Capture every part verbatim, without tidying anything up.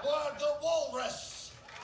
Sethward the walrus.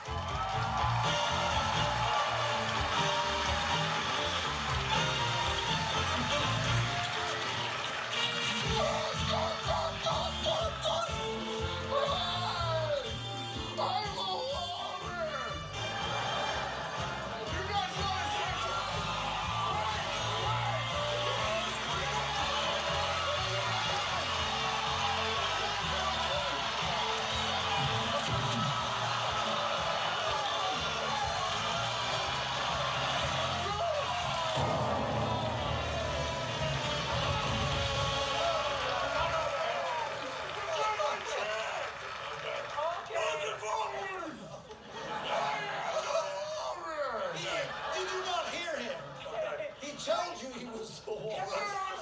Told you he was the walrus.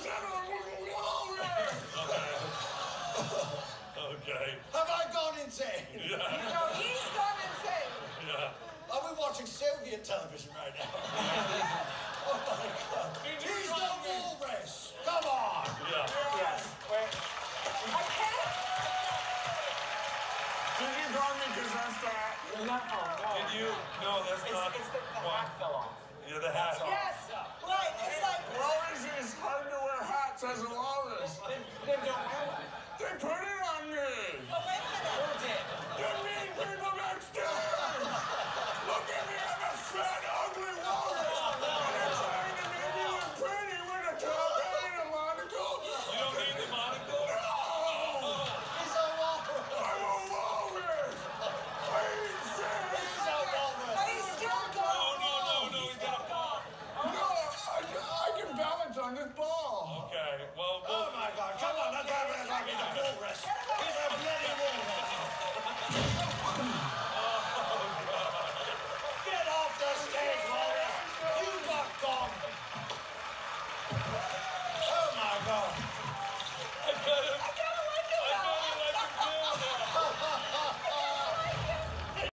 Okay. Have I gone insane? Yeah. No, he's gone insane. Yeah. Are we watching Soviet television right now? Oh my God. He's the walrus. Come on. Yeah. Yes. Wait. I can't. Did you call me because that's that? No, no. Did you? No, that's It's, not. it's the, the What? hat fell off. Yeah, the hat. Yes. Right. It's like. Walrus is hard to wear hats as a walrus. Then, then don't do it. They put it on me. Oh, wait a minute. Who did? The mean people next door. Look at me, I'm a fat, ugly walrus. And they're trying to make me look pretty with a top hat and a monocle. You don't need the monocle? No! He's a walrus. I'm a walrus. I eat fish. He's a walrus. But he's still No, gone. no, no, no, he's got a ball. No, I, I can balance on this ball. Okay, well, Oh well. my God. Come on. Let's have it like he's a walrus. He's a bloody walrus.